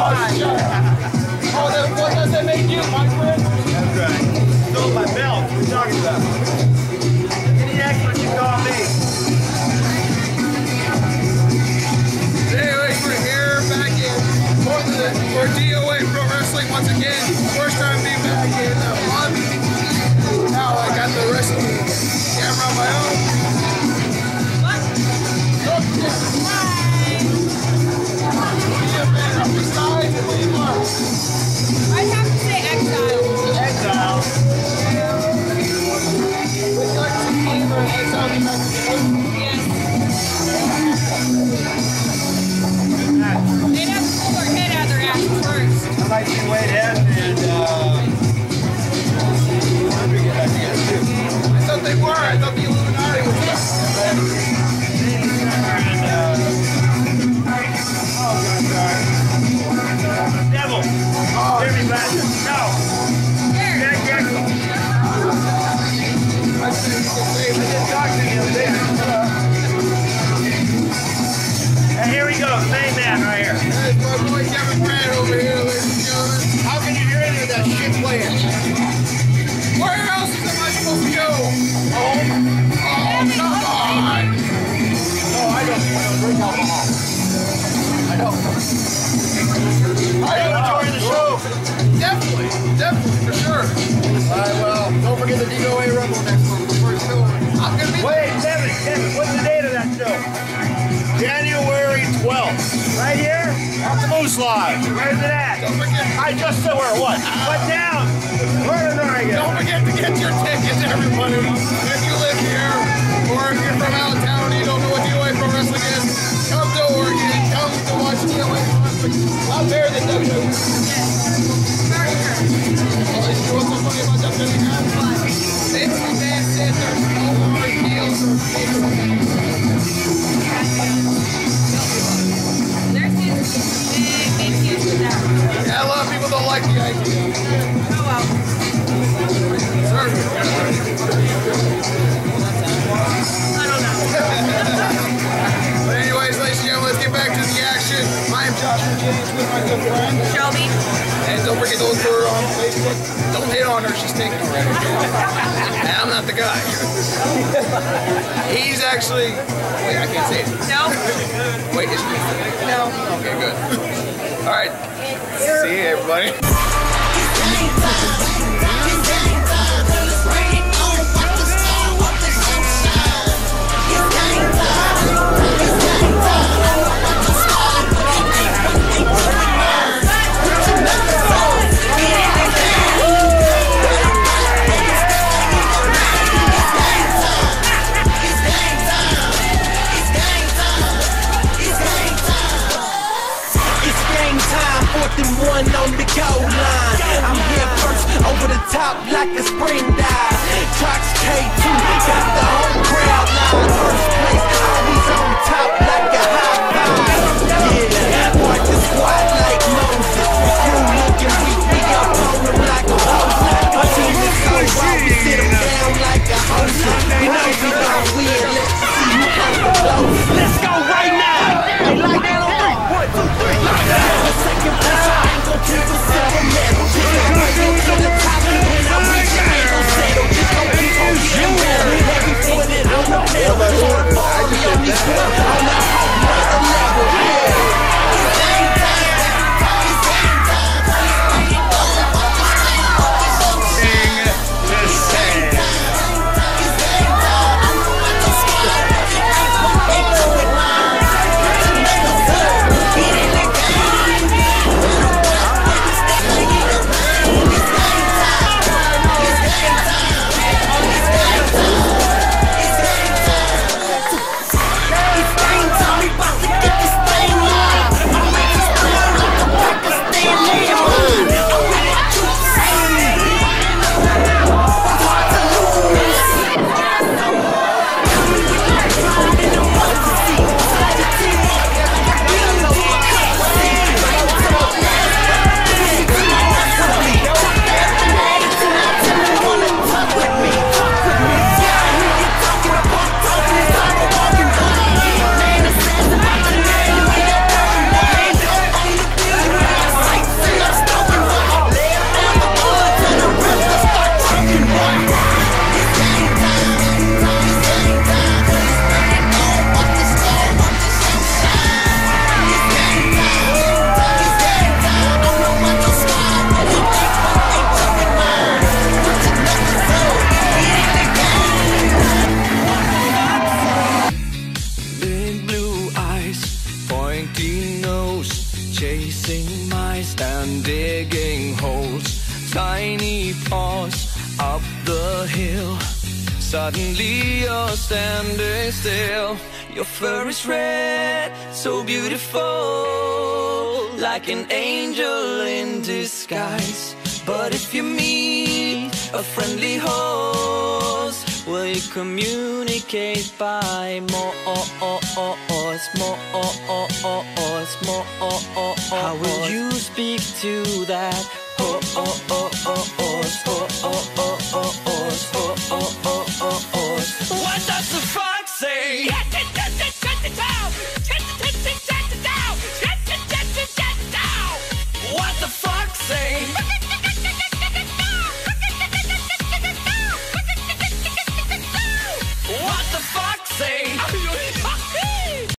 Oh, then what does that make you, my friend? That's right. Stole my belt. What are you talking about? Maniacs, what you call me? Anyways, we're here back in for DOA Pro Wrestling once again. First time being back in a month. Now I got the wrestling camera on my own. What? I have to say exile. Exile. Would you like to see Eva and exile me back together? Yes. They'd have to pull their head out of their ass first. I like to wait in and we get back together too. I thought they were. I thought the Illuminati was back. Oh, God, sorry. Devil. Oh. Hear me, bastard. No. Here. Jack Jackson. I didn't talk to you there. And here we go. Main man right here. Hey, my boy Kevin Grant over here, ladies and gentlemen. How can you hear any of that shit playing? Where else am I supposed to go? Home? Oh, come on! No, I don't drink alcohol. I don't. I enjoy the show. Definitely, for sure. Alright, well, don't forget the DOA Rumble next month. The first show. I'm gonna be. Wait, Kevin, what's the date of that show? January 12th. Right here? Off the Moose Lodge. Where's it at? Don't forget. I just said where, what? What town? Where in Oregon? Don't forget to get your tickets, everybody. If you live here, or if you're from out of town and you don't know what DOA Pro Wrestling is, come to Oregon. Come to watch DOA Pro Wrestling. Out there, the WWE. Very good. Well, you know what's so funny about WWE? Since the man said there's no more deals or gigs. There's big issues with that. Yeah, a lot of people don't like the idea. Oh well. Sir. I don't know. But anyways, ladies and gentlemen, let's get back to the action. I am Joshua James with my good friend. Shelby. And don't forget to look for her on Facebook. Don't hit on her, she's taken already. And I'm not the guy. He's actually, wait, I can't say it. No. Wait, is he? No. Okay, good. All right. See you, everybody. One on the goal line. I'm here first, over the top like a spring dive. Trucks K2, got the whole crowd live. First place, always on top like a high five. Yeah, march the squad like Moses. You looking weak, we up on them like a hose. My team is so raw, we sit them down like a host. You know we don't win, let's see who comes the close. Let's go right now. They like that on 3, 1, 2, 3. The second place, I ain't gon' keep a silver medal. Just gon' bring it to the top, and I'll reach the ain't gon' settle. Just gon' keep on getting better. Every foot it on the pedal. On the ball, we on these one, on the home, another level. Yeah. chasing mice and digging holes, tiny paws up the hill. Suddenly you're standing still. Your fur is red, so beautiful, like an angel in disguise. But if you meet a friendly host, will you communicate by more? How will you speak to that?